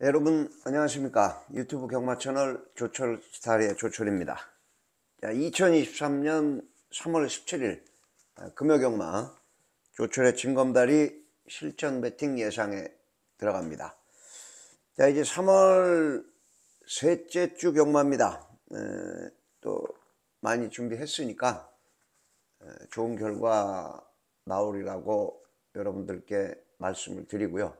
여러분 안녕하십니까. 유튜브 경마 채널 조철 스타일의 조철입니다. 2023년 3월 17일 금요 경마 조철의 진검다리 실전 배팅 예상에 들어갑니다. 자, 이제 3월 셋째 주 경마입니다. 또 많이 준비했으니까 좋은 결과 나오리라고 여러분들께 말씀을 드리고요.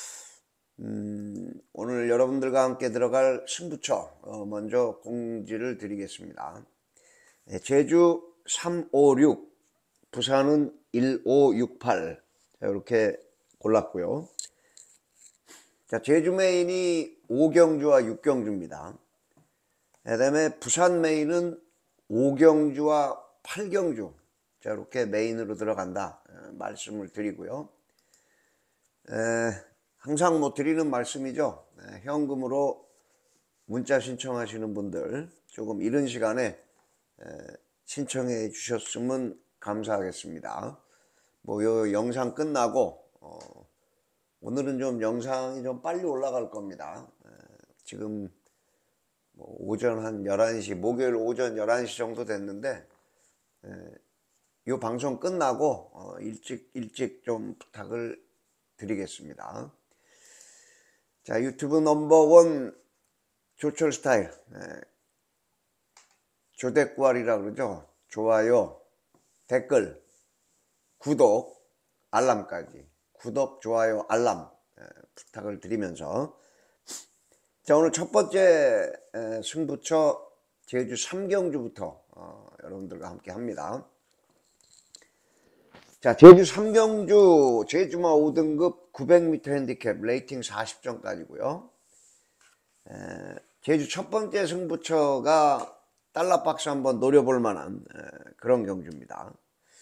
오늘 여러분들과 함께 들어갈 승부처 먼저 공지를 드리겠습니다. 제주 356, 부산은 1568 이렇게 골랐고요. 자, 제주 메인이 5경주와 6경주입니다. 그 다음에 부산 메인은 5경주와 8경주 자, 이렇게 메인으로 들어간다 말씀을 드리고요. 항상 드리는 말씀이죠. 현금으로 문자 신청하시는 분들 조금 이른 시간에 신청해 주셨으면 감사하겠습니다. 요 영상 끝나고 오늘은 좀 영상이 좀 빨리 올라갈 겁니다. 지금 오전 한 11시, 목요일 오전 11시 정도 됐는데 요 방송 끝나고 일찍 좀 부탁을 드리겠습니다. 자, 유튜브 넘버원 조철 스타일 조댓구알이라 그러죠. 좋아요, 댓글, 구독, 알람까지 구독, 좋아요, 알람 부탁을 드리면서 자, 오늘 첫 번째 승부처 제주 3경주부터 여러분들과 함께 합니다. 자, 제주 3경주 제주마 5등급 900m 핸디캡 레이팅 40점까지고요. 제주 첫 번째 승부처가 달러박스 한번 노려볼 만한 그런 경주입니다.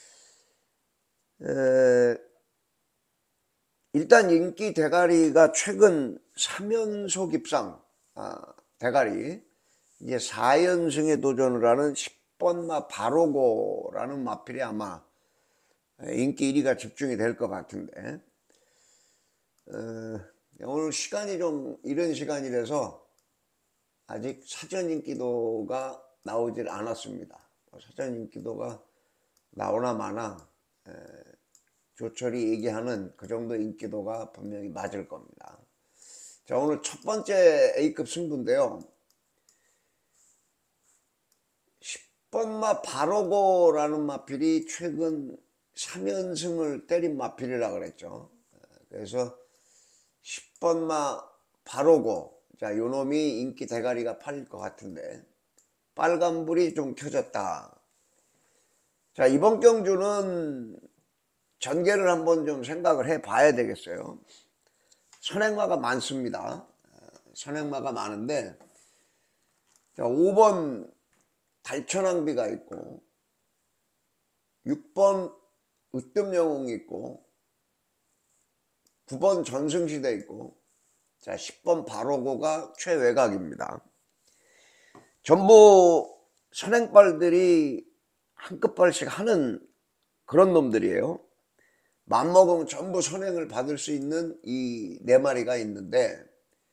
일단 인기 대가리가 최근 3연속 입상 대가리 이제 4연승에 도전을 하는 10번마 바로고라는 마필이 아마 인기 1위가 집중이 될 것 같은데 오늘 시간이 좀 이른 시간이라서 아직 사전 인기도가 나오질 않았습니다. 사전 인기도가 나오나 마나 조철이 얘기하는 그 정도 인기도가 분명히 맞을 겁니다. 자, 오늘 첫 번째 A급 승부인데요. 10번마 바로고라는 마필이 최근 3연승을 때린 마필이라 그랬죠. 그래서 10번마 바로고 자, 요놈이 인기 대가리가 팔릴 것 같은데 빨간불이 좀 켜졌다. 자, 이번 경주는 전개를 한번 좀 생각을 해 봐야 되겠어요. 선행마가 많습니다. 선행마가 많은데 자, 5번 달천왕비가 있고 6번 으뜸영웅이 있고 9번 전승시대 있고 자, 10번 바로고가 최외곽입니다. 전부 선행발들이 한 끗발씩 하는 그런 놈들이에요. 맘먹으면 전부 선행을 받을 수 있는 이 4마리가 있는데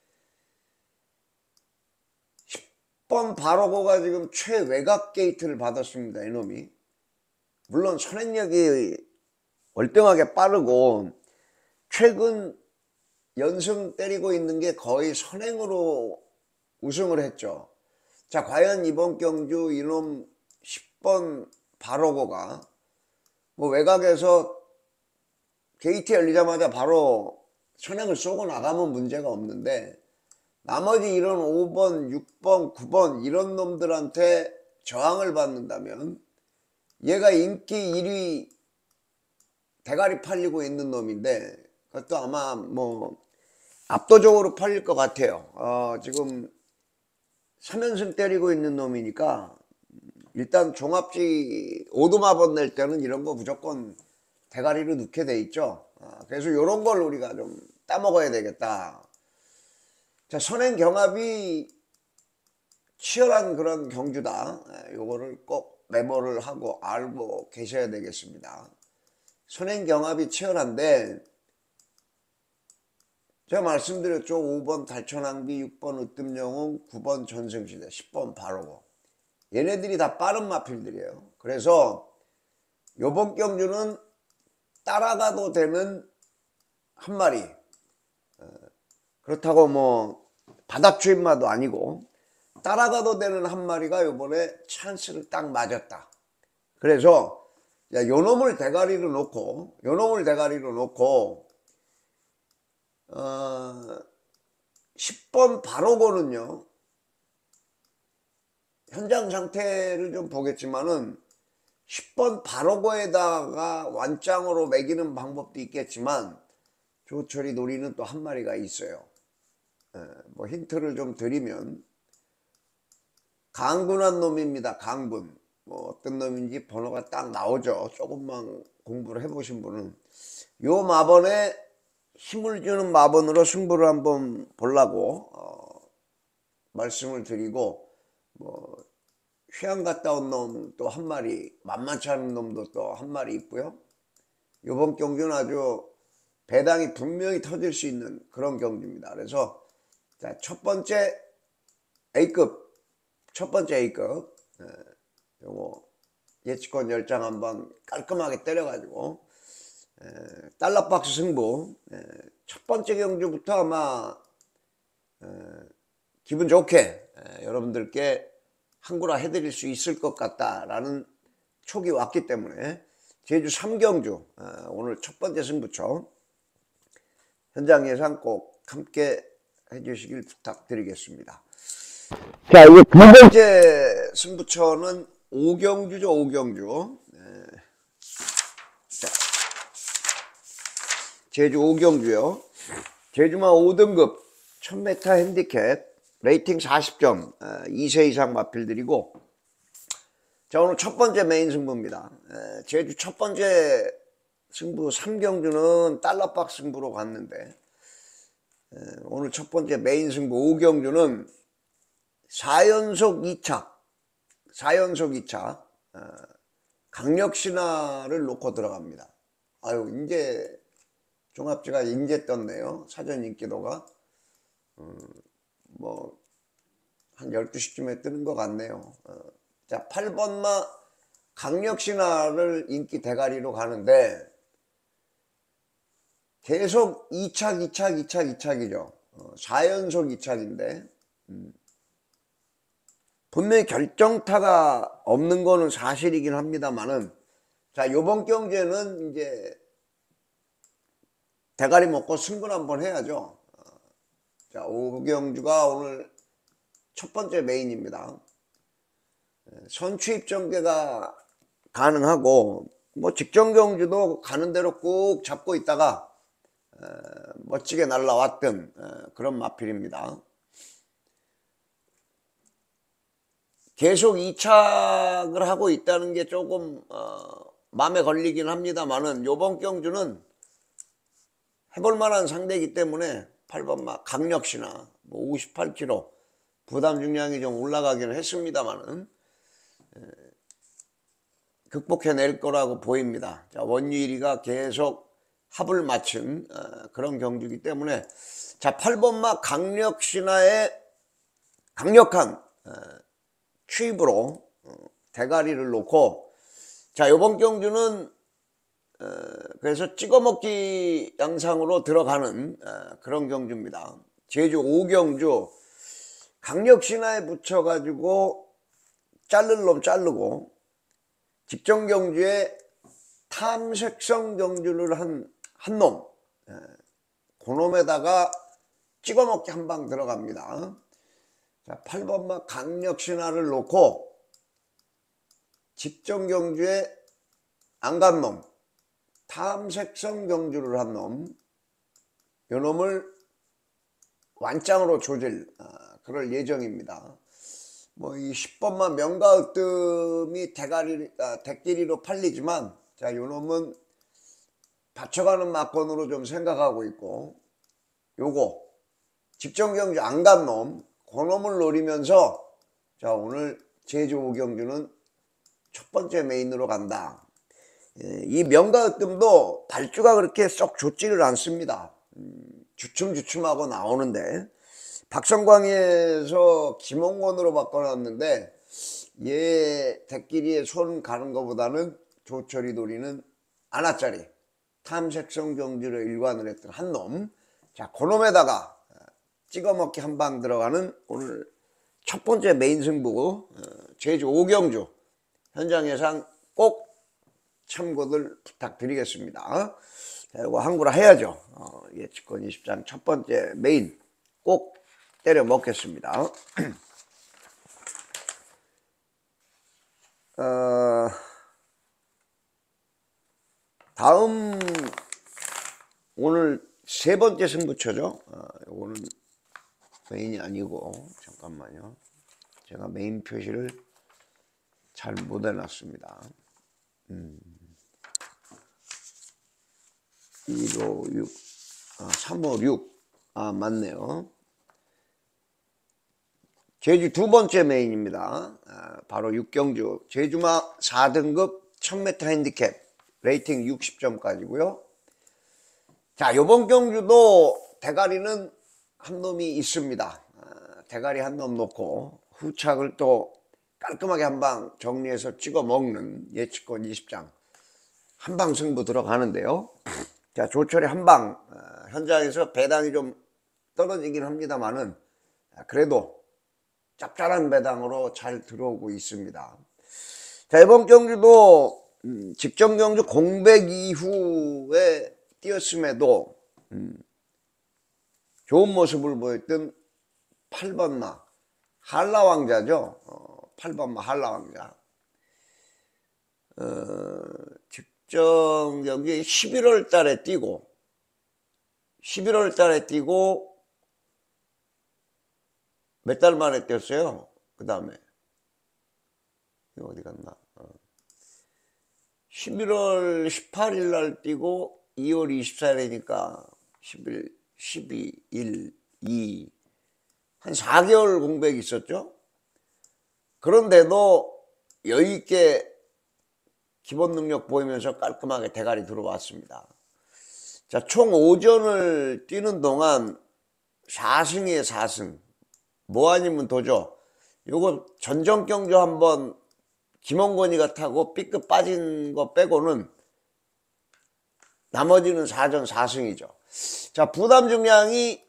10번 바로고가 지금 최외곽 게이트를 받았습니다. 이놈이. 물론 선행력이 월등하게 빠르고 최근 연승 때리고 있는 게 거의 선행으로 우승을 했죠. 자, 과연 이번 경주 이놈 10번 바로고가 외곽에서 게이트 열리자마자 바로 선행을 쏘고 나가면 문제가 없는데 나머지 이런 5번, 6번, 9번 이런 놈들한테 저항을 받는다면 얘가 인기 1위 대가리 팔리고 있는 놈인데 그것도 아마 압도적으로 팔릴 것 같아요. 지금 3연승 때리고 있는 놈이니까 일단 종합지 오두마번 낼 때는 이런 거 무조건 대가리로 넣게 돼 있죠. 그래서 이런 걸 우리가 좀 따먹어야 되겠다. 자, 선행 경합이 치열한 그런 경주다. 요거를 꼭 메모를 하고 알고 계셔야 되겠습니다. 선행 경합이 치열한데 제가 말씀드렸죠. 5번 달천항비, 6번 으뜸영웅, 9번 전승시대, 10번 바로고. 얘네들이 다 빠른 마필들이에요. 그래서 요번 경주는 따라가도 되는 한 마리, 그렇다고 뭐 바닥 주인마도 아니고 따라가도 되는 한 마리가 요번에 찬스를 딱 맞았다. 그래서 요놈을 대가리로 놓고 10번 바로고는요, 현장 상태를 좀 보겠지만은 10번 바로고에다가 완짱으로 매기는 방법도 있겠지만 조철이 노리는 또 한 마리가 있어요. 뭐 힌트를 좀 드리면 강군한 놈입니다. 강군. 뭐 어떤 놈인지 번호가 딱 나오죠. 조금만 공부를 해보신 분은. 요 마번에 힘을 주는 마번으로 승부를 한번 보려고 말씀을 드리고, 뭐 휴양 갔다 온 놈 또 한 마리, 만만치 않은 놈도 또 한 마리 있고요. 요번 경주는 아주 배당이 분명히 터질 수 있는 그런 경주입니다. 그래서 자, 첫 번째 A급 요거 예치권 10장 한번 깔끔하게 때려가지고 달러박스 승부, 첫 번째 경주부터 아마 기분 좋게 여러분들께 한구라 해드릴 수 있을 것 같다라는 촉이 왔기 때문에 제주 3경주 오늘 첫 번째 승부처 현장 예상 꼭 함께 해주시길 부탁드리겠습니다. 자, 이게 두 번째 승부처는 5경주죠. 5경주. 자, 제주 5경주요. 제주만 5등급 1000m 핸디캡 레이팅 40점 2세 이상 마필들이고, 자, 오늘 첫 번째 메인 승부입니다. 제주 첫 번째 승부 3경주는 달러박스 승부로 갔는데, 오늘 첫 번째 메인 승부 5경주는 4연속 2차 강력신화를 놓고 들어갑니다. 아유, 이제 종합지가 인제 떴네요. 사전 인기도가 뭐 한 12시쯤에 뜨는 것 같네요. 자, 8번마 강력신화를 인기 대가리로 가는데 계속 2착이죠. 4연속 2착인데 분명히 결정타가 없는 거는 사실이긴 합니다만은, 자, 요번 경주에는 이제 대가리 먹고 승부를 한번 해야죠. 자, 5경주가 오늘 첫 번째 메인입니다. 선취입 전개가 가능하고, 뭐 직전 경주도 가는 대로 꾹 잡고 있다가 멋지게 날라왔던 그런 마필입니다. 계속 2착을 하고 있다는 게 조금 마음에 걸리긴 합니다만은, 요번 경주는 해볼 만한 상대이기 때문에 8번마 강력신화 뭐 58kg 부담 중량이 좀 올라가기는 했습니다만은 극복해낼 거라고 보입니다. 자, 원유일이가 계속 합을 맞춘 그런 경주이기 때문에, 자, 8번마 강력신화의 강력한 추입으로 대가리를 놓고, 자, 요번 경주는 그래서 찍어먹기 양상으로 들어가는 그런 경주입니다. 제주 5경주 강력신화에 붙여가지고 자를 놈 자르고, 직전 경주에 탐색성 경주를 한 놈, 그놈에다가 찍어먹기 한 방 들어갑니다. 자, 8번마 강력신화를 놓고 직전 경주에 안 간 놈, 탐색성 경주를 한 놈, 요 놈을 완짱으로 조질 그럴 예정입니다. 뭐 이 10번마 명가으뜸이 대끼리로 팔리지만, 자, 요 놈은 받쳐가는 막건으로 좀 생각하고 있고, 요거 직전 경주 안 간 놈, 그 놈을 노리면서, 자, 오늘 제주 5경주는 첫 번째 메인으로 간다. 이 명가으뜸도 발주가 그렇게 썩 좋지를 않습니다. 주춤주춤하고 나오는데 박성광에서 김홍건으로 바꿔놨는데 얘 대끼리에 손 가는 것보다는 조철이 노리는 아나짜리 탐색성 경주를 일관을 했던 한 놈. 자, 그놈에다가 찍어먹기 한 방 들어가는 오늘 첫 번째 메인 승부 제주 5경주 현장 예상 꼭 참고들 부탁드리겠습니다. 자, 이거 한구라 해야죠. 예측권 20장 첫 번째 메인 꼭 때려 먹겠습니다. 다음 오늘 세 번째 승부처죠. 이거는 메인이 아니고 잠깐만요. 제가 메인 표시를 잘 못 해놨습니다. 1, 5, 6, 3, 5, 6. 맞네요. 제주 두 번째 메인입니다. 바로 6경주 제주마 4등급 1000m 핸디캡 레이팅 60점까지고요. 자, 요번 경주도 대가리는 한 놈이 있습니다. 대가리 한 놈 놓고 후착을 또 깔끔하게 한 방 정리해서 찍어 먹는 예측권 20장 한방 승부 들어가는데요. 자, 조철이 한방 현장에서 배당이 좀 떨어지긴 합니다만은 그래도 짭짤한 배당으로 잘 들어오고 있습니다. 자, 이번 경주도 직전 경주 공백 이후에 뛰었음에도 좋은 모습을 보였던 8번마 한라왕자죠. 8번마 한라왕자. 직전 경기 11월 달에 뛰고 11월 달에 뛰고 몇 달 만에 뛰었어요. 그 다음에 어디 갔나? 11월 18일 날 뛰고 2월 24일이니까 11, 12, 1, 2 한 4개월 공백이 있었죠. 그런데도 여유있게 기본 능력 보이면서 깔끔하게 대가리 들어왔습니다. 자, 총 5전을 뛰는 동안 4승이에요. 4승. 뭐 아니면 도죠. 요거 전정 경주 한번 김홍건이가 타고 B급 빠진 거 빼고는 나머지는 4전 4승이죠. 자, 부담 중량이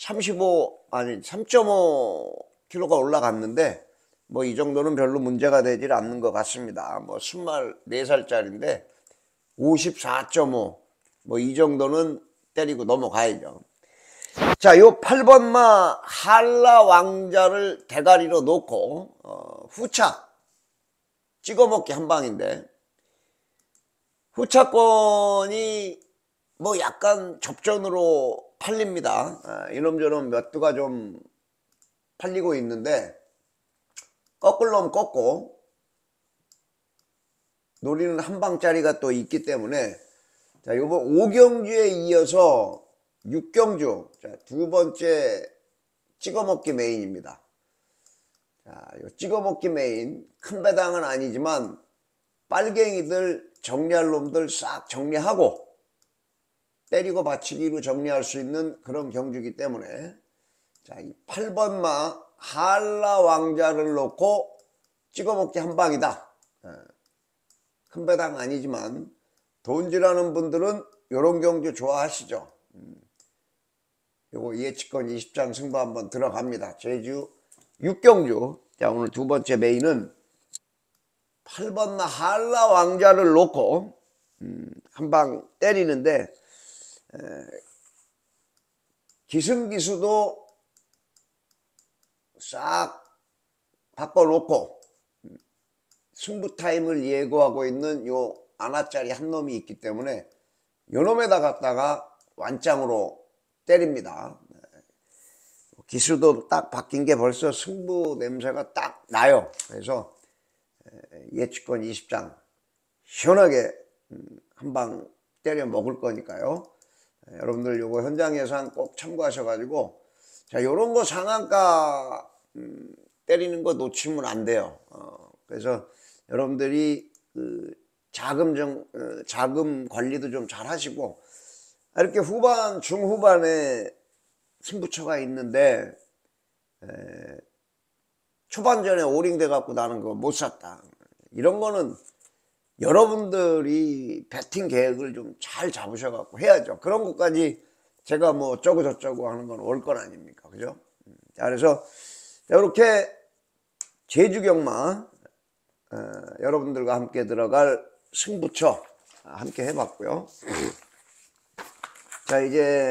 3.5kg가 올라갔는데 뭐 이 정도는 별로 문제가 되질 않는 것 같습니다. 뭐 24살짜리인데 54.5 뭐 이 정도는 때리고 넘어가야죠. 자, 요 8번마 한라 왕자를 대가리로 놓고 후착 찍어먹기 한 방인데 후차권이 뭐 약간 접전으로 팔립니다. 이놈저놈 몇 두가 좀 팔리고 있는데 꺾을 놈 꺾고 노리는 한 방짜리가 또 있기 때문에 자, 요번 5경주에 이어서 6경주 자, 두 번째 찍어먹기 메인입니다. 자, 요 찍어먹기 메인 큰 배당은 아니지만 빨갱이들 정리할 놈들 싹 정리하고 때리고 받치기로 정리할 수 있는 그런 경주이기 때문에 자, 이 8번마 한라 왕자를 놓고 찍어먹기 한 방이다. 큰 배당 아니지만 돈질하는 분들은 요런 경주 좋아하시죠. 요거 예측권 20장 승부 한번 들어갑니다. 제주 6경주. 자, 오늘 두 번째 메인은 8번마 한라 왕자를 놓고 한 방 때리는데 기승기수도 싹 바꿔놓고 승부 타임을 예고하고 있는 요 아나짜리 한 놈이 있기 때문에 요 놈에다 갖다가 완짱으로 때립니다. 기수도 딱 바뀐 게 벌써 승부 냄새가 딱 나요. 그래서 예측권 20장 시원하게 한 방 때려 먹을 거니까요. 여러분들 요거 현장 예상 꼭 참고하셔가지고 자, 요런 거 상한가 때리는 거 놓치면 안 돼요. 그래서 여러분들이 그 자금 관리도 좀 잘 하시고 이렇게 후반 중후반에 승부처가 있는데 초반전에 오링돼 갖고 나는 거 못 샀다. 이런 거는 여러분들이 배팅 계획을 좀 잘 잡으셔 갖고 해야죠. 그런 것까지 제가 뭐 어쩌고 저쩌고 하는 건 올 건 아닙니까? 그죠? 자, 그래서 이렇게 제주경마 여러분들과 함께 들어갈 승부처 함께 해봤고요. 자, 이제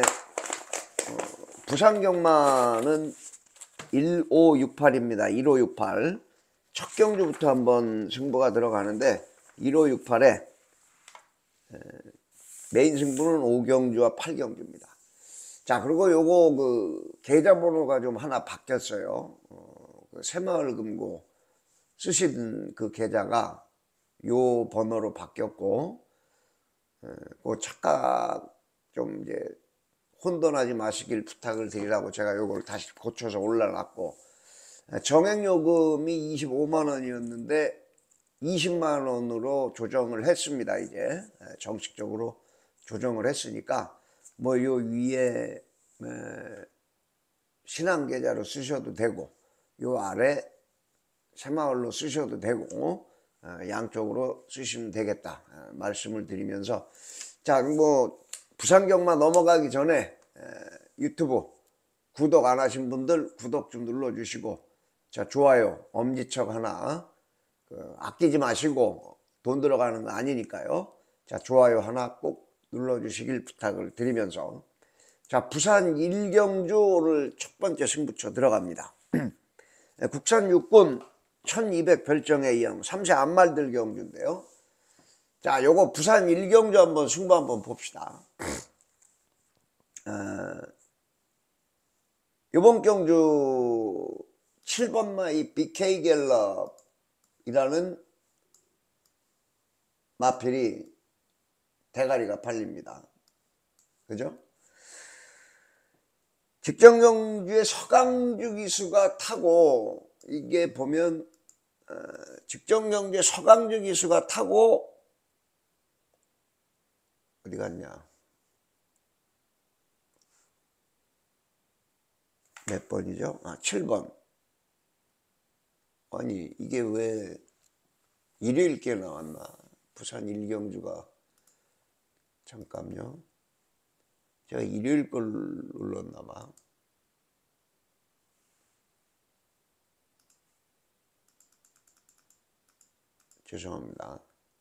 부산경마는 1568입니다. 1568 첫 경주부터 한번 승부가 들어가는데 1568에 메인 승부는 5경주와 8경주입니다. 자, 그리고 요거 그 계좌번호가 좀 하나 바뀌었어요. 그 새마을금고 쓰신 그 계좌가 요 번호로 바뀌었고, 그 착각 좀 이제 혼돈하지 마시길 부탁을 드리라고 제가 요걸 다시 고쳐서 올라놨고, 정액요금이 25만 원이었는데 20만 원으로 조정을 했습니다. 이제 정식적으로 조정을 했으니까 뭐 요 위에 신한계좌로 쓰셔도 되고 요 아래 새마을로 쓰셔도 되고 양쪽으로 쓰시면 되겠다 말씀을 드리면서, 자, 뭐 부산경마 넘어가기 전에 유튜브 구독 안 하신 분들 구독 좀 눌러주시고, 자, 좋아요 엄지척 하나, 아끼지 마시고 돈 들어가는 거 아니니까요. 자, 좋아요 하나 꼭 눌러주시길 부탁을 드리면서, 자, 부산 1경주 오늘 첫 번째 승부처 들어갑니다. 국산 육군 1200 별정에 이양 3세 안말들 경주인데요. 자, 요거 부산 1경주 한번 승부 한번 봅시다. 요번 경주 7번 마이 BK 갤럽이라는 마필이 대가리가 팔립니다. 그죠? 직전경주에 서강주 기수가 타고, 이게 보면 직전경주에 서강주 기수가 타고 어디 갔냐, 몇 번이죠? 7번. 아니 이게 왜 일요일께 나왔나? 부산 1경주가, 잠깐요, 제가 일요일 걸 눌렀나 봐. 죄송합니다.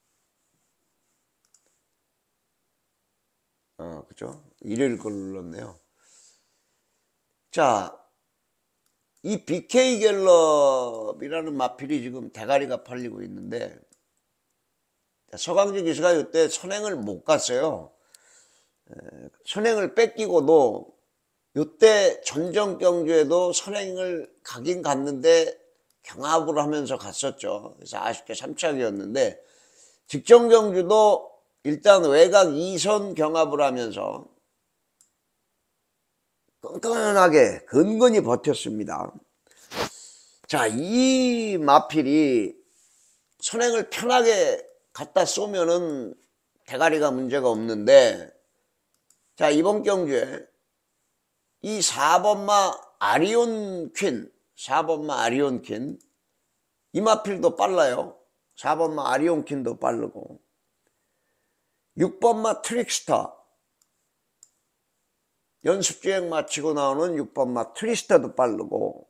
그죠? 일요일 걸 눌렀네요. 자, 이 BK 갤럽이라는 마필이 지금 대가리가 팔리고 있는데, 서강주 기수가 이때 선행을 못 갔어요. 선행을 뺏기고도 이때 전정경주에도 선행을 가긴 갔는데 경합을 하면서 갔었죠. 그래서 아쉽게 3착이었는데, 직전경주도 일단 외곽 2선 경합을 하면서 끈끈하게 근근히 버텼습니다. 자, 이 마필이 선행을 편하게 갖다 쏘면은 대가리가 문제가 없는데, 자, 이번 경주에 이 4번마 아리온 퀸, 4번마 아리온 퀸, 이 마필도 빨라요. 4번마 아리온 퀸도 빠르고, 6번마 트릭스터, 연습주행 마치고 나오는 6번마 트리스터도 빠르고,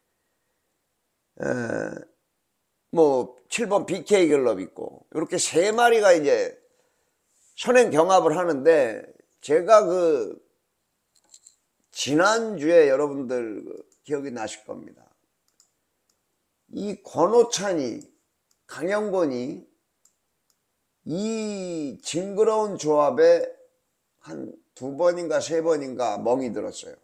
뭐 7번 BK 갤럽 있고, 이렇게 세 마리가 이제 선행 경합을 하는데, 제가 그 지난주에 여러분들 기억이 나실 겁니다. 이 권오찬이, 강영권이 이 징그러운 조합에 한 2번인가 3번인가 멍이 들었어요.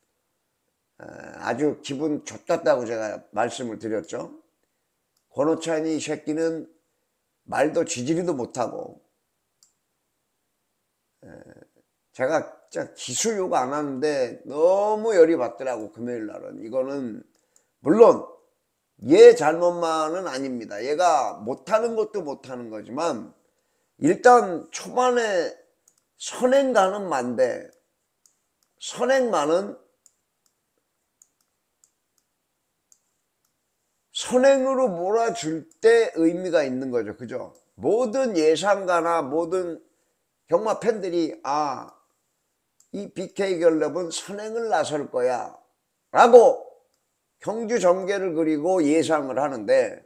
아주 기분 좋았다고 제가 말씀을 드렸죠. 권오찬이 새끼는 말도 지지리도 못하고, 제가 진짜 기술욕 안 하는데 너무 열이 받더라고, 금요일 날은. 이거는 물론 얘 잘못만은 아닙니다. 얘가 못하는 것도 못하는 거지만, 일단 초반에 선행 가는 만데, 선행만은 선행으로 몰아줄 때 의미가 있는 거죠. 그죠? 모든 예상가나 모든 경마 팬들이 이 BK갤럽은 선행을 나설 거야 라고 경주 전개를 그리고 예상을 하는데,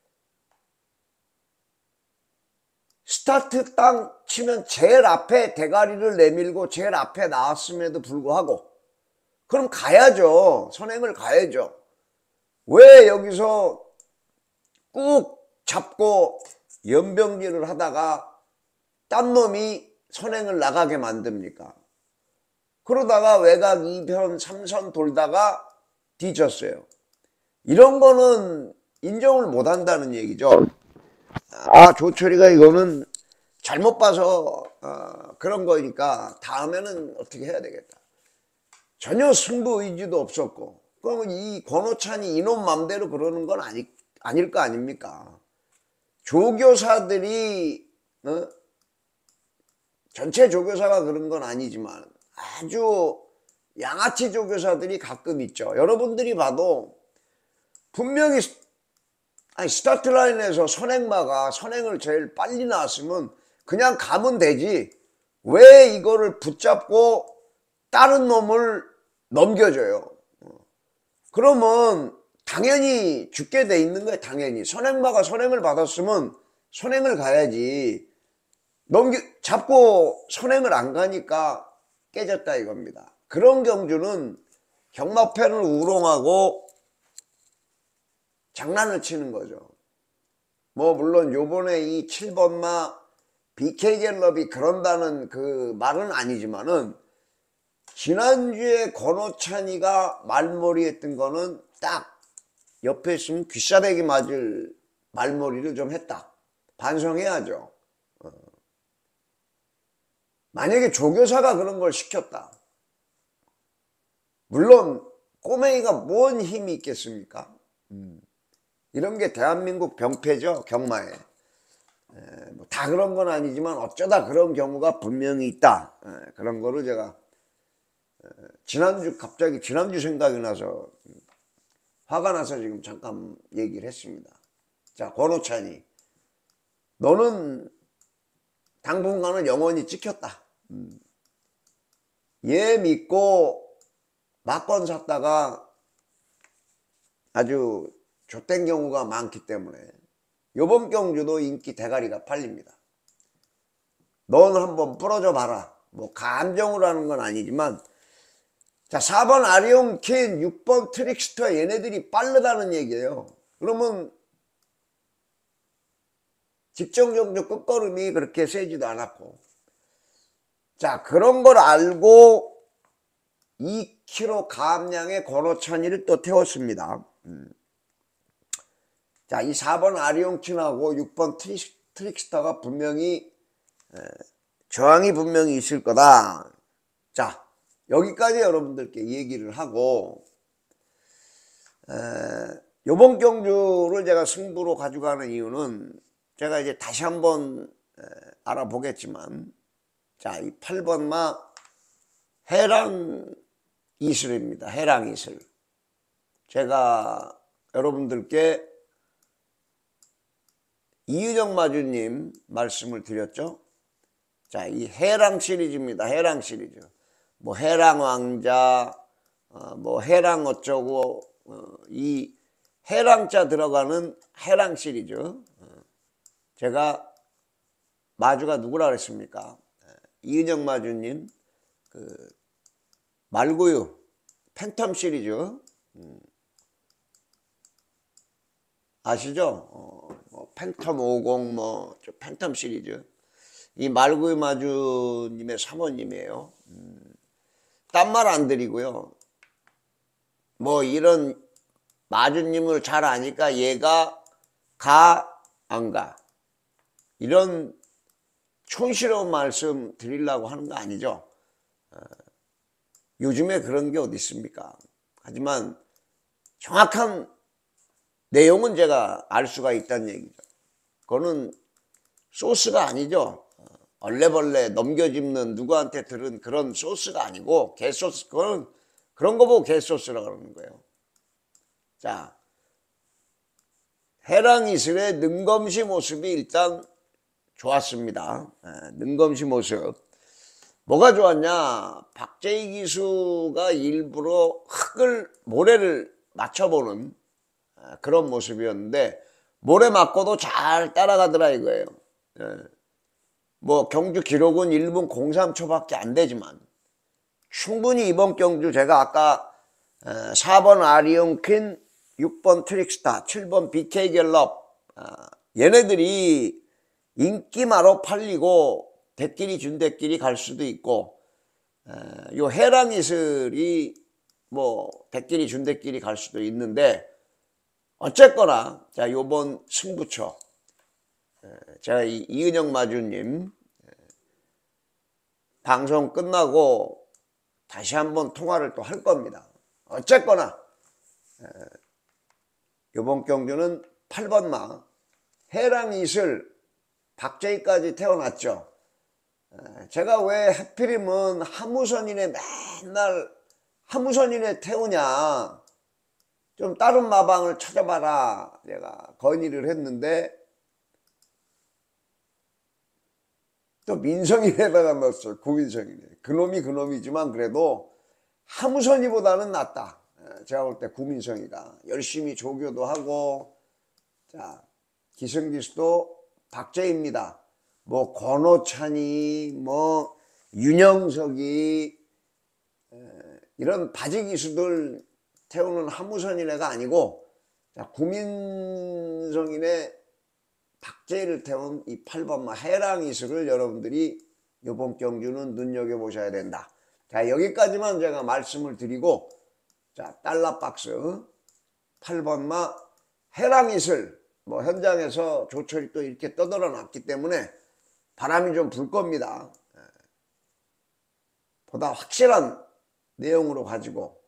스타트 땅 치면 제일 앞에 대가리를 내밀고 제일 앞에 나왔음에도 불구하고 그럼 가야죠. 선행을 가야죠. 왜 여기서 꾹 잡고 연병기를 하다가 딴 놈이 선행을 나가게 만듭니까? 그러다가 외곽 2편 3선 돌다가 뒤졌어요. 이런 거는 인정을 못 한다는 얘기죠. 조철이가 이거는 잘못 봐서 그런 거니까 다음에는 어떻게 해야 되겠다. 전혀 승부 의지도 없었고, 그러면 이 권오찬이 이놈 맘대로 그러는 건 아닐 거 아닙니까? 조교사들이 전체 조교사가 그런 건 아니지만 아주 양아치 조교사들이 가끔 있죠. 여러분들이 봐도 분명히 스타트 라인에서 선행마가 선행을 제일 빨리 나왔으면 그냥 가면 되지, 왜 이거를 붙잡고 다른 놈을 넘겨줘요? 그러면 당연히 죽게 돼 있는 거예요. 당연히 선행마가 선행을 받았으면 선행을 가야지, 잡고 선행을 안 가니까 깨졌다 이겁니다. 그런 경주는 경마팬을 우롱하고 장난을 치는 거죠. 물론 요번에 이 7번마 BK갤럽이 그런다는 그 말은 아니지만은, 지난주에 권오찬이가 말머리 했던 거는 딱 옆에 있으면 귀싸대기 맞을 말머리를 좀 했다. 반성해야죠. 만약에 조교사가 그런 걸 시켰다. 물론 꼬맹이가 뭔 힘이 있겠습니까? 이런 게 대한민국 병폐죠. 경마에. 다 그런 건 아니지만 어쩌다 그런 경우가 분명히 있다. 그런 거를 제가 갑자기 지난주 생각이 나서 화가 나서 지금 잠깐 얘기를 했습니다. 자, 권오찬이, 너는 당분간은 영원히 찍혔다. 얘 믿고 막건 샀다가 아주 좆된 경우가 많기 때문에 요번 경주도 인기 대가리가 팔립니다. 넌 한번 부러져 봐라. 감정으로 하는 건 아니지만, 자, 4번 아리옹킨, 6번 트릭스터, 얘네들이 빠르다는 얘기예요. 그러면 직전경주 끝걸음이 그렇게 세지도 않았고, 자, 그런 걸 알고 2kg 감량의 권오찬이를 또 태웠습니다. 자, 이 4번 아리옹킨하고 6번 트릭스터가 분명히 저항이 분명히 있을 거다. 자, 여기까지 여러분들께 얘기를 하고, 요번 경주를 제가 승부로 가져가는 이유는 제가 이제 다시 한번 알아보겠지만, 자, 이 8번마 해랑 이슬입니다. 해랑 이슬. 제가 여러분들께 이유정 마주님 말씀을 드렸죠. 자, 이 해랑 시리즈입니다. 해랑 시리즈. 해랑 왕자, 해랑 어쩌고, 이 해랑자 들어가는 해랑 시리즈. 제가 마주가 누구라 그랬습니까? 이은영 마주님, 말구유 팬텀 시리즈 아시죠? 팬텀 50 팬텀 시리즈. 이 말구유 마주님의 사모님이에요. 딴 말 안 드리고요. 이런 마주님을 잘 아니까 얘가 안 가. 이런 촌스러운 말씀 드리려고 하는 거 아니죠. 요즘에 그런 게 어디 있습니까? 하지만 정확한 내용은 제가 알 수가 있다는 얘기죠. 그거는 소스가 아니죠. 얼레벌레 넘겨짚는 누구한테 들은 그런 소스가 아니고 개소스, 그런 거 보고 개소스라고 그러는 거예요. 자, 해랑이슬의 능검시 모습이 일단 좋았습니다. 능검시 모습. 뭐가 좋았냐? 박재희 기수가 일부러 모래를 맞춰보는 그런 모습이었는데 모래 맞고도 잘 따라가더라 이거예요. 뭐 경주 기록은 1분 03초밖에 안 되지만 충분히 이번 경주 제가 아까 4번 아리온퀸, 6번 트릭스타, 7번 BK 갤럽 얘네들이 인기마로 팔리고 대끼리 준대끼리 갈 수도 있고 요 해랑이슬이 뭐 대끼리 준대끼리 갈 수도 있는데 어쨌거나 자 요번 승부처 제가 이은영 마주님 방송 끝나고 다시 한번 통화를 또 할 겁니다. 어쨌거나 요번 경주는 8번마 해랑이슬 박재희까지 태어났죠. 제가 왜 하필이면 하무선인에 맨날 하무선인에 태우냐 좀 다른 마방을 찾아봐라 내가 건의를 했는데 또 민성인에다가 넣었어요. 구민성인에. 그놈이지만 그래도 하무선이보다는 낫다. 제가 볼 때 구민성이가 열심히 조교도 하고 자 기승기수도 박재희입니다. 뭐 권오찬이 뭐 윤영석이 이런 바지 기수들 태우는 하무선인애가 아니고 자, 구민성인의 박재희를 태운 이 8번마 해랑이슬을 여러분들이 이번 경주는 눈여겨보셔야 된다. 자 여기까지만 제가 말씀을 드리고 자 달러박스 8번마 해랑이슬 뭐 현장에서 조철이 또 이렇게 떠들어 놨기 때문에 바람이 좀 불 겁니다. 보다 확실한 내용으로 가지고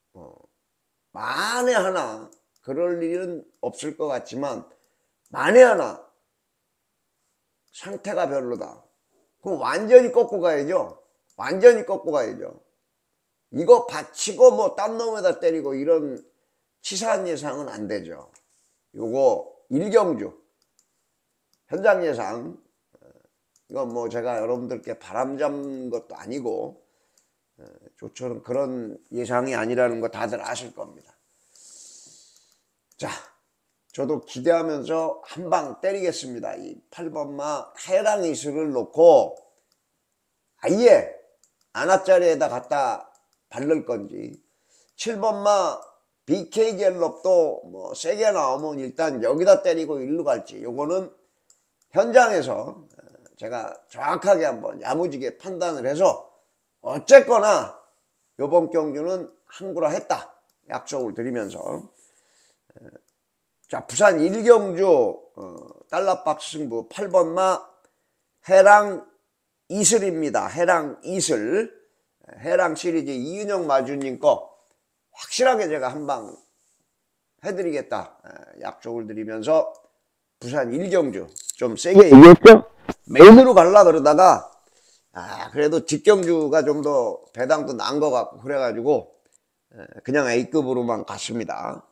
만에 하나 그럴 일은 없을 것 같지만 만에 하나 상태가 별로다. 그럼 완전히 꺾고 가야죠. 완전히 꺾고 가야죠. 이거 받치고 뭐 딴 놈에다 때리고 이런 치사한 예상은 안 되죠. 요거 1경주 현장 예상 이건 뭐 제가 여러분들께 바람 잡는 것도 아니고 조처럼 그런 예상이 아니라는 거 다들 아실 겁니다. 자 저도 기대하면서 한 방 때리겠습니다. 이 8번마 해랑이슬을 놓고 아예 안압자리에다 갖다 바를 건지 7번마 BK 갤럽도 뭐 세게 나오면 일단 여기다 때리고 일로 갈지 요거는 현장에서 제가 정확하게 한번 야무지게 판단을 해서 어쨌거나 요번 경주는 항구라 했다 약속을 드리면서 자 부산 1경주 달러박스 승부 8번마 해랑이슬입니다. 해랑이슬 해랑 시리즈 이은영 마주님 거 확실하게 제가 한방 해드리겠다 약속을 드리면서 부산 1경주 좀 세게 얘기했죠? 메인으로 갈라 그러다가 그래도 뒷경주가 좀 더 배당도 난 것 같고 그래가지고 그냥 A급으로만 갔습니다.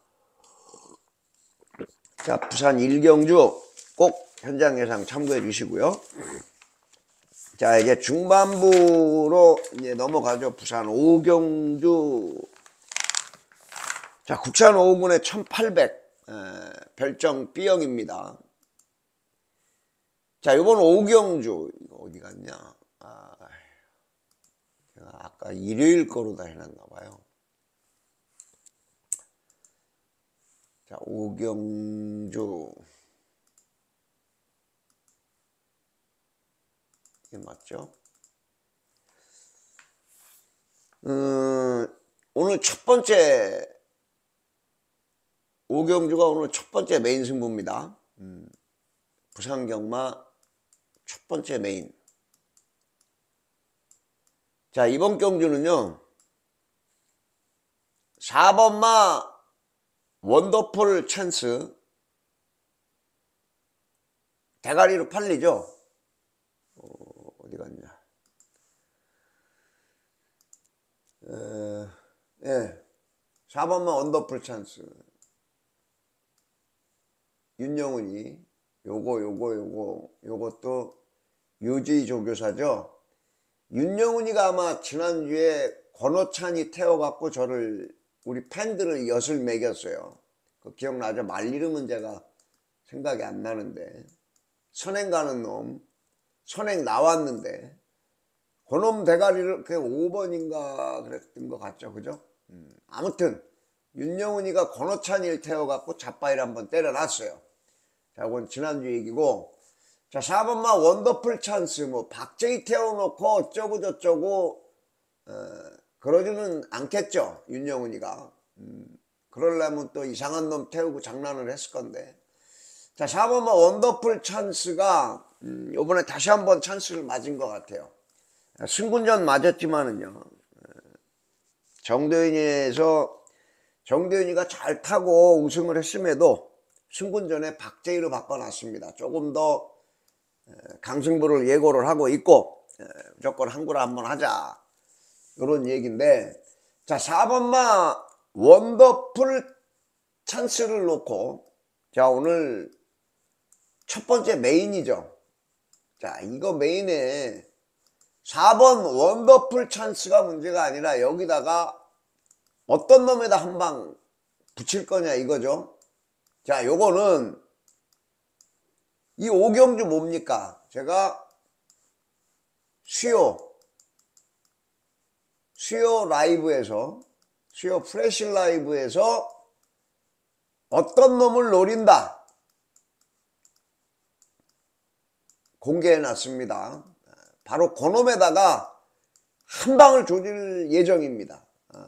자 부산 1경주 꼭 현장 예상 참고해 주시고요. 자 이제 중반부로 이제 넘어가죠. 부산 5경주 자 국산 5군의 1800 별정 B형입니다. 자 이번 5경주 이거 어디 갔냐 제가 아까 일요일 거로 다 해놨나 봐요. 자 5경주 이게 맞죠? 오늘 첫 번째 5경주가 오늘 첫 번째 메인 승부입니다. 부산 경마 첫 번째 메인. 자 이번 경주는요 4번마 원더풀 찬스 대가리로 팔리죠. 어디 갔냐 예 4번마 원더풀 찬스 윤영훈이 요것도 유지 조교사죠. 윤영훈이가 아마 지난주에 권호찬이 태워갖고 우리 팬들을 엿을 매겼어요. 그 기억나죠? 말 이름은 제가 생각이 안 나는데, 선행 가는 놈, 선행 나왔는데 그놈 대가리를 그게 5번인가 그랬던 것 같죠, 그죠? 아무튼 윤영훈이가 권호찬이를 태워갖고 잡바일 한번 때려놨어요. 자, 그건 지난주 얘기고, 자, 4번마 원더풀 찬스, 뭐 박재희 태워놓고 어쩌고 저쩌고 그러지는 않겠죠, 윤영훈이가. 그러려면 또 이상한 놈 태우고 장난을 했을 건데. 자, 4번마 원더풀 찬스가 요번에 다시 한번 찬스를 맞은 것 같아요. 승군전 맞았지만은요, 정대윤이가 잘 타고 우승을 했음에도 승군전에 박재희로 바꿔놨습니다. 조금 더 강승부를 예고를 하고 있고, 무조건 한구라 한번 하자, 이런 얘기인데, 자, 4번마 원더풀 찬스를 놓고, 자, 오늘 첫 번째 메인이죠. 자, 이거 메인에 4번 원더풀 찬스가 문제가 아니라 여기다가 어떤 놈에다 한 방 붙일 거냐 이거죠. 자, 요거는 이 오경주 뭡니까? 제가 수요 프레시 라이브에서 어떤 놈을 노린다 공개해 놨습니다. 바로 그놈에다가 한 방을 조질 예정입니다.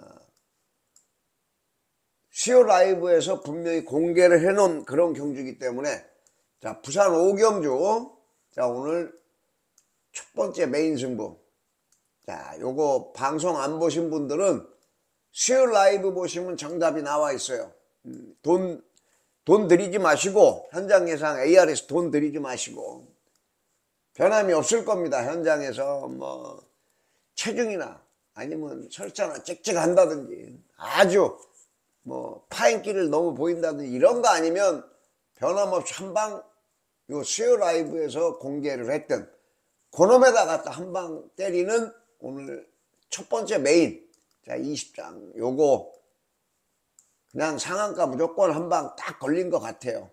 수요 라이브에서 분명히 공개를 해놓은 그런 경주이기 때문에, 자, 부산 오경주, 자, 오늘 첫 번째 메인 승부. 자, 요거 방송 안 보신 분들은 수요 라이브 보시면 정답이 나와 있어요. 돈 들이지 마시고, 현장 예상 ARS 돈 들이지 마시고, 변함이 없을 겁니다. 현장에서 뭐 체중이나 아니면 설자나 찍찍한다든지, 아주 뭐 파인기를 너무 보인다든지 이런 거 아니면 변함없이 한 방 요 수요 라이브에서 공개를 했던 그놈에다 갖다 한 방 때리는 오늘 첫 번째 메인, 자, 20장 요거 그냥 상한가 무조건 한 방 딱 걸린 것 같아요.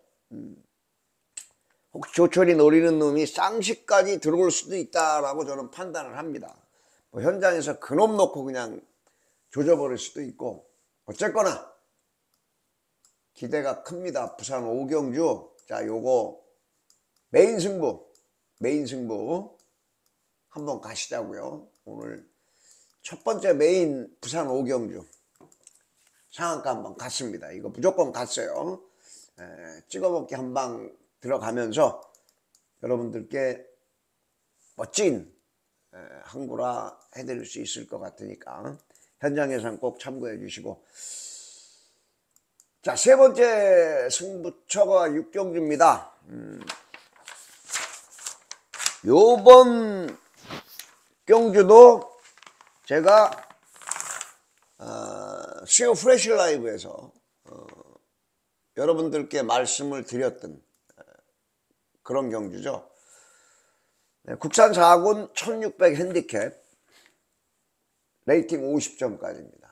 혹시 조철이 노리는 놈이 쌍시까지 들어올 수도 있다라고 저는 판단을 합니다. 뭐 현장에서 그놈 놓고 그냥 조져버릴 수도 있고, 어쨌거나 기대가 큽니다. 부산 오경주. 자, 요거 메인 승부 한번 가시자고요. 오늘 첫 번째 메인 부산 오경주 상한가 한번 갔습니다. 이거 무조건 갔어요. 찍어먹기 한 방 들어가면서 여러분들께 멋진 한구라 해드릴 수 있을 것 같으니까 현장 예상 꼭 참고해 주시고, 자, 세 번째 승부처가 6경주입니다. 요번 경주도 제가 수요 프레시 라이브에서 여러분들께 말씀을 드렸던 그런 경주죠. 국산 4군 1600 핸디캡 레이팅 50점까지입니다.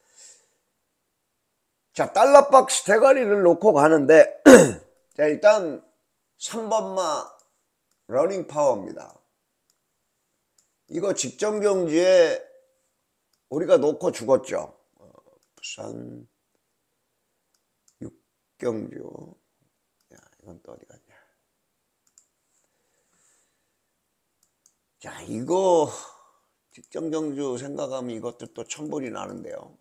자, 달러박스 대가리를 놓고 가는데 자, 일단 3번마 러닝 파워입니다. 이거 직전 경주에 우리가 놓고 죽었죠. 부산 6경주. 야, 이건 또 어디 갔냐. 자, 이거 직전 경주 생각하면 이것도 또 천불이 나는데요.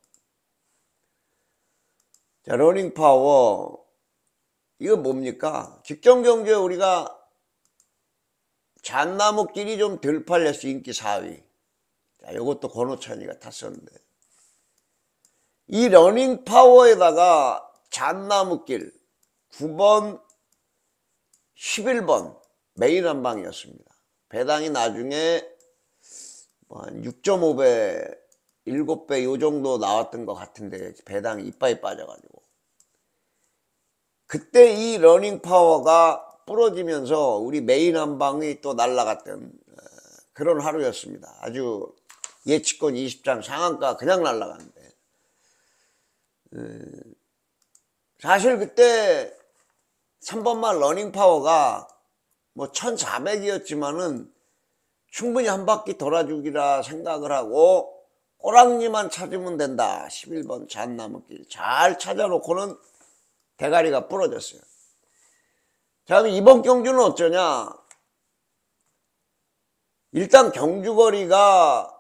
자, 러닝 파워. 이거 뭡니까? 직전 경주에 우리가 잣나무길이 좀 덜 팔렸어. 인기 4위. 자, 요것도 권호찬이가 탔었는데. 이 러닝 파워에다가 잣나무길 9번, 11번 메인 한 방이었습니다. 배당이 나중에 한 6.5배, 7배 요 정도 나왔던 것 같은데 배당이 이빠이 빠져가지고. 그때 이 러닝 파워가 부러지면서 우리 메인 한 방이 또 날아갔던 그런 하루였습니다. 아주 예치권 20장 상한가 그냥 날아갔는데, 사실 그때 3번마 러닝 파워가 뭐 1400이었지만은 충분히 한 바퀴 돌아주기라 생각을 하고 꼬랑지만 찾으면 된다. 11번 잣나무길 잘 찾아놓고는 대가리가 부러졌어요. 자, 그럼 이번 경주는 어쩌냐? 일단 경주거리가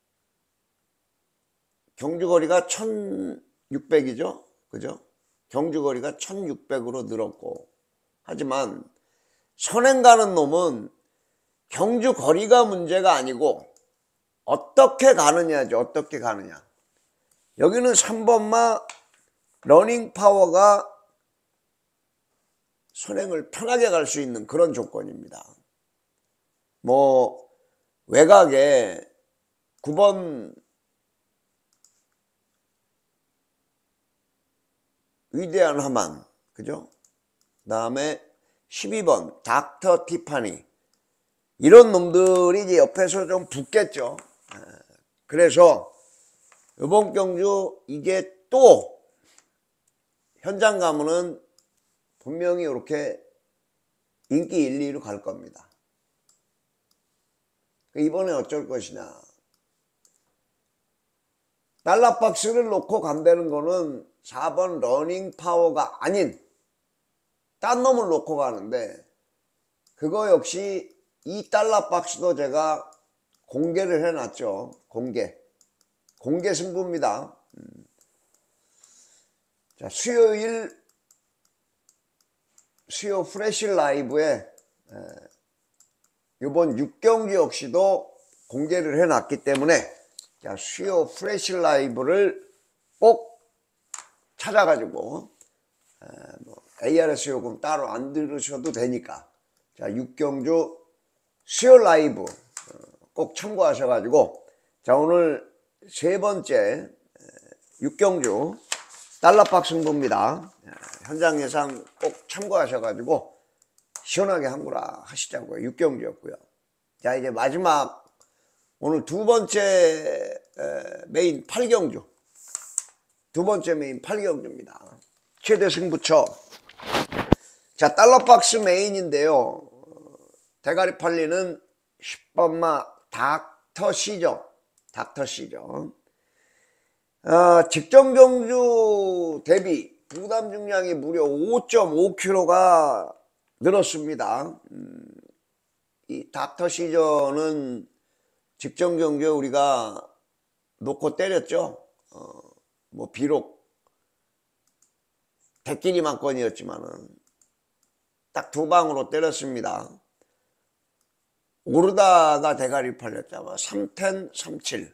1600이죠? 그죠? 경주거리가 1600으로 늘었고, 하지만 선행 가는 놈은 경주거리가 문제가 아니고 어떻게 가느냐죠. 어떻게 가느냐. 여기는 3번마 러닝 파워가 선행을 편하게 갈 수 있는 그런 조건입니다. 뭐 외곽에 9번 위대한 하만, 그죠? 그 다음에 12번 닥터 티파니, 이런 놈들이 이제 옆에서 좀 붙겠죠. 그래서 이번 경주 이게 또 현장 가면은 분명히 이렇게 인기 1, 2로 갈 겁니다. 이번에 어쩔 것이냐. 달러박스를 놓고 간다는 거는 4번 러닝 파워가 아닌 딴 놈을 놓고 가는데, 그거 역시 이 달러박스도 제가 공개를 해놨죠. 공개 승부입니다. 자, 수요 프레시 라이브에 이번 6경기 역시도 공개를 해놨기 때문에, 자, 수요 프레시 라이브를 꼭 찾아가지고 뭐 ARS 요금 따로 안 들으셔도 되니까, 자, 6경주 수요 라이브 꼭 참고하셔가지고, 자, 오늘 세 번째 6경주 달러박 승부입니다. 현장 예상 꼭 참고하셔가지고 시원하게 한구라 하시자고요. 6경주였고요. 자, 이제 마지막 오늘 두 번째 메인 8경주, 두 번째 메인 8경주입니다. 최대 승부처. 자, 달러박스 메인인데요. 대가리 팔리는 10번마 닥터 C죠. 닥터 C죠. 직전 경주 대비 부담 중량이 무려 5.5kg가 늘었습니다. 이 닥터 C전은 직전 경주에 우리가 놓고 때렸죠. 뭐 비록 대끼리 만건이었지만은 딱 두 방으로 때렸습니다. 오르다가 대가리 팔렸잖아. 3텐 37.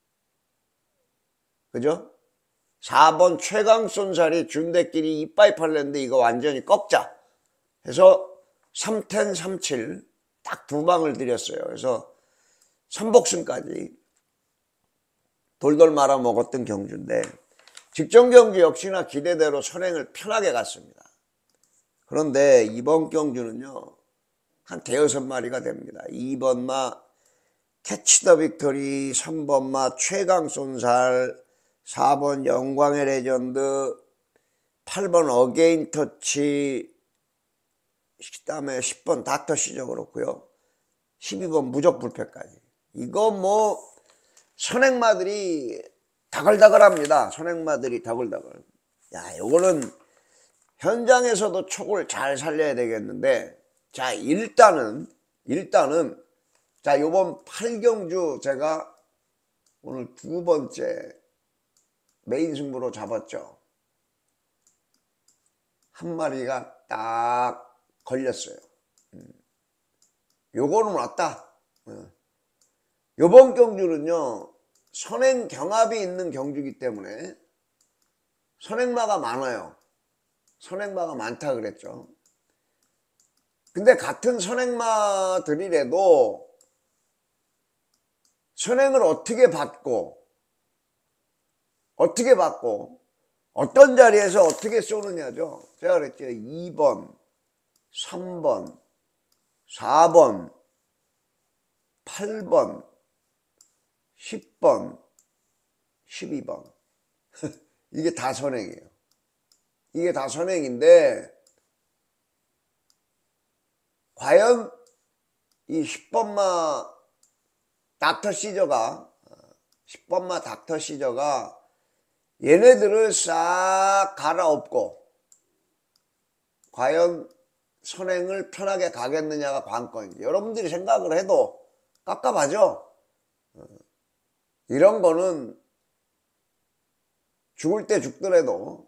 그죠? 4번 최강쏜살이 준대끼리 이빠이 팔렸는데 이거 완전히 꺾자 해서 3텐 37 딱 두 방을 들였어요. 그래서 삼복승까지 돌돌 말아 먹었던 경주인데, 직전 경주 역시나 기대대로 선행을 편하게 갔습니다. 그런데 이번 경주는요, 한 대여섯 마리가 됩니다. 2번마 캐치 더 빅토리, 3번마 최강쏜살, 4번 영광의 레전드, 8번 어게인 터치, 그 다음에 10번 닥터 C죠. 그렇고요. 12번 무적불패까지. 이거 뭐 선행마들이 다글다글합니다. 선행마들이 다글다글. 야, 요거는 현장에서도 촉을 잘 살려야 되겠는데, 자, 일단은 자, 요번 8경주 제가 오늘 두 번째 메인 승부로 잡았죠. 한 마리가 딱 걸렸어요. 요거는 왔다. 요번 경주는요, 선행 경합이 있는 경주이기 때문에 선행마가 많아요. 선행마가 많다 그랬죠. 근데 같은 선행마들이라도 선행을 어떻게 받고 어떤 자리에서 어떻게 쏘느냐죠. 제가 그랬죠. 2번, 3번, 4번, 8번, 10번, 12번. 이게 다 선행이에요. 이게 다 선행인데 과연 이 10번마 닥터 시저가 얘네들을 싹 갈아엎고 과연 선행을 편하게 가겠느냐가 관건이죠. 여러분들이 생각을 해도 깝깝하죠. 이런 거는 죽을 때 죽더라도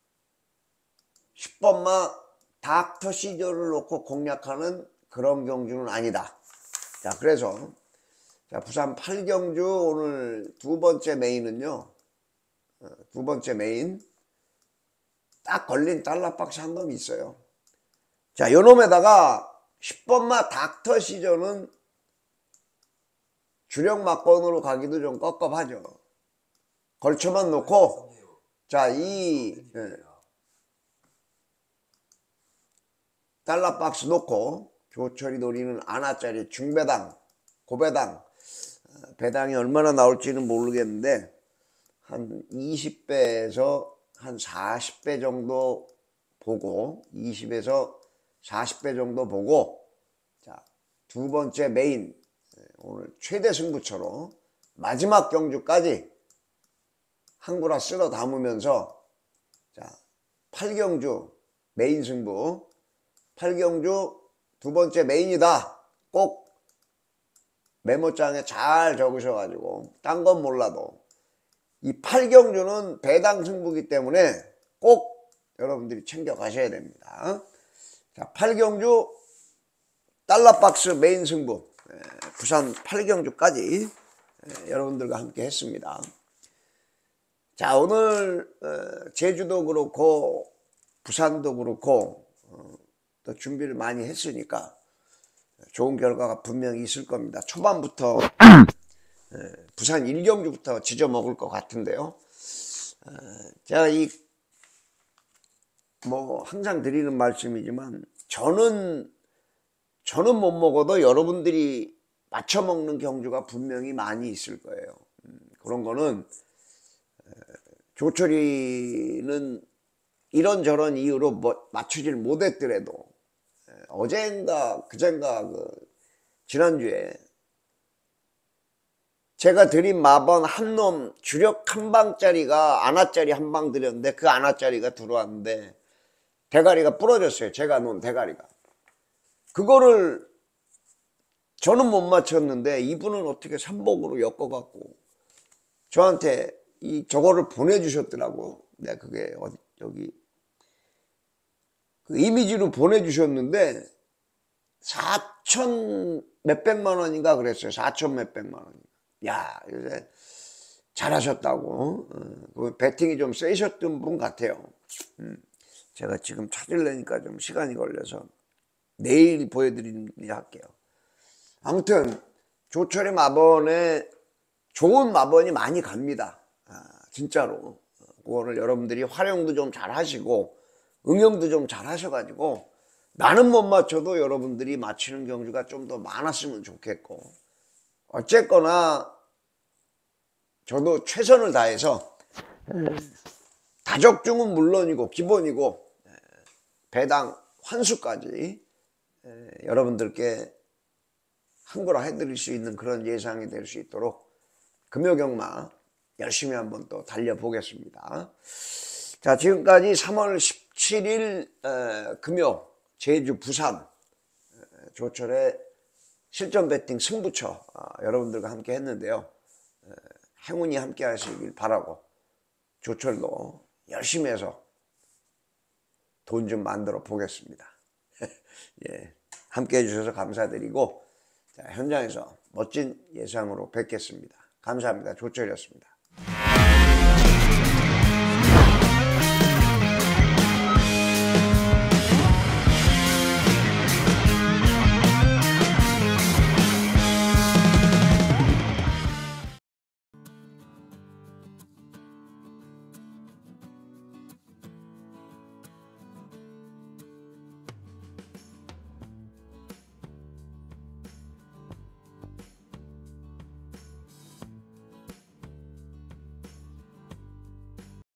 10번마 닥터 시저를 놓고 공략하는 그런 경주는 아니다. 자, 그래서 자, 부산 8경주 오늘 두 번째 메인은요. 두 번째 메인 딱 걸린 달러박스 한 놈이 있어요. 자, 요 놈에다가 10번마 닥터 시저는 주력 막건으로 가기도 좀 깝깝하죠. 걸쳐만 놓고 자, 이 달러박스 놓고 조철이 노리는 아나짜리 중배당, 고배당, 배당이 얼마나 나올지는 모르겠는데 한 20배에서 한 40배 정도 보고 20에서 40배 정도 보고 자, 두 번째 메인 오늘 최대 승부처로 마지막 경주까지 한구라 쓸어 담으면서 자, 8경주 메인 승부 8경주 두 번째 메인이다. 꼭 메모장에 잘 적으셔가지고 딴 건 몰라도 이 8경주는 배당 승부기 때문에 꼭 여러분들이 챙겨 가셔야 됩니다. 자, 8경주 달러박스 메인 승부 부산 8경주까지 여러분들과 함께 했습니다. 자, 오늘 제주도 그렇고 부산도 그렇고 또 준비를 많이 했으니까 좋은 결과가 분명히 있을 겁니다. 초반부터 부산 1경주부터 지져 먹을 것 같은데요. 제가 뭐 항상 드리는 말씀이지만 저는 못 먹어도 여러분들이 맞춰 먹는 경주가 분명히 많이 있을 거예요. 그런 거는 조철이는 이런저런 이유로 맞추질 못했더라도 어젠가 그젠가 지난주에 제가 드린 마번 한 놈 주력 한 방짜리가 아나짜리 한 방 드렸는데 그 아나짜리가 들어왔는데 대가리가 부러졌어요. 제가 놓은 대가리가. 그거를 저는 못 맞췄는데 이분은 어떻게 삼복으로 엮어갖고 저한테 저거를 보내주셨더라고. 내가 그게 여기 그 이미지로 보내주셨는데 4천 몇백만 원인가 그랬어요. 4천 몇백만 원. 야, 요새 잘하셨다고. 배팅이 좀 세셨던 분 같아요. 제가 지금 찾으려니까 좀 시간이 걸려서 내일 보여드리려 할게요. 아무튼 조철의 마번에 좋은 마번이 많이 갑니다. 진짜로. 그거를 여러분들이 활용도 좀 잘 하시고 응용도 좀 잘 하셔가지고 나는 못 맞춰도 여러분들이 맞히는 경주가 좀 더 많았으면 좋겠고 어쨌거나 저도 최선을 다해서 다적중은 물론이고 기본이고 배당 환수까지 여러분들께 한거라 해드릴 수 있는 그런 예상이 될 수 있도록 금요경마 열심히 한번 또 달려보겠습니다. 자, 지금까지 3월 17일 금요 제주 부산 조철의 실전 배팅 승부처 여러분들과 함께 했는데요. 행운이 함께 하시길 바라고 조철도 열심히 해서 돈 좀 만들어 보겠습니다. 예, 함께 해주셔서 감사드리고 자, 현장에서 멋진 예상으로 뵙겠습니다. 감사합니다. 조철이었습니다.